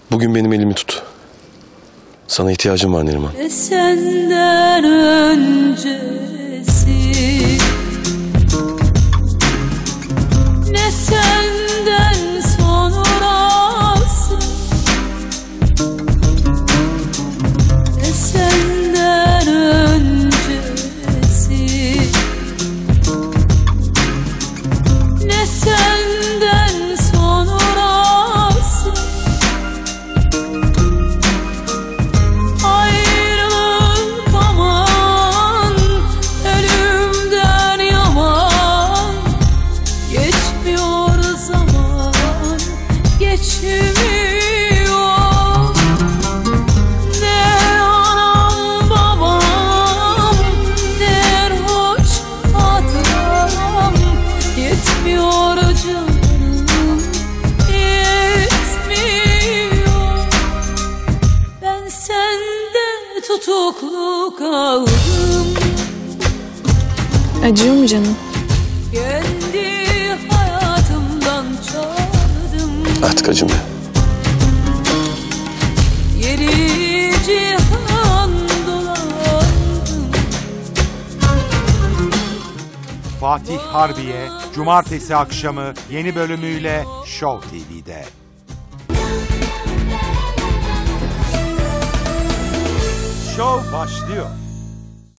Bugün benim elimi tut. Sana ihtiyacım var Neriman. Senden öncesi, ne senden sonrası, ne senden öncesi, ne senden sonrası. Ayrılık aman, ölümden yaman. Geçmiyor zaman, geçmiyor. Ne anam babam, ne hoş hatıram. Yetmiyor canım, yetmiyor. Ben sende tutuklu kaldım. Acıyor mu canım? Kendi hayatımdan çaldım. Artık acımıyor. Yeri cihan dolandım. Fatih Harbiye, Cumartesi akşamı yeni bölümüyle Show TV'de. Show başlıyor.